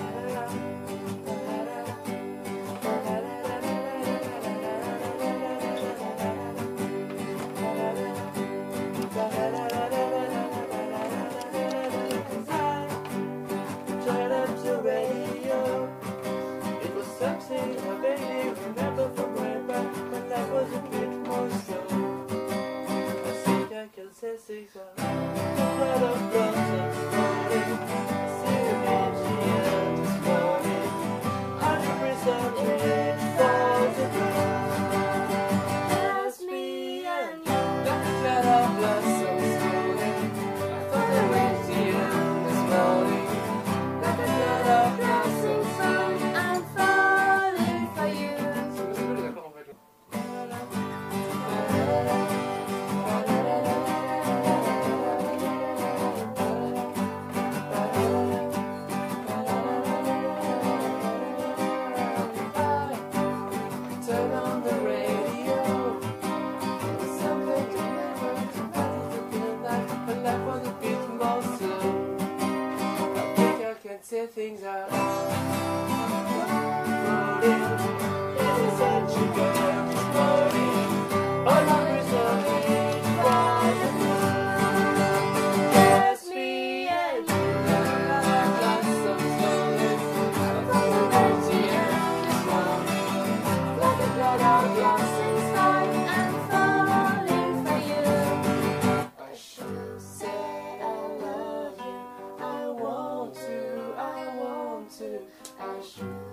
Say things out floating in the sunshine this morning. All my reasoning falls apart. Just me and you, blossom slowly from the empty air this morning. Like a cloud of blossoms fly and falling for you. I should have said I love you. I want to. I should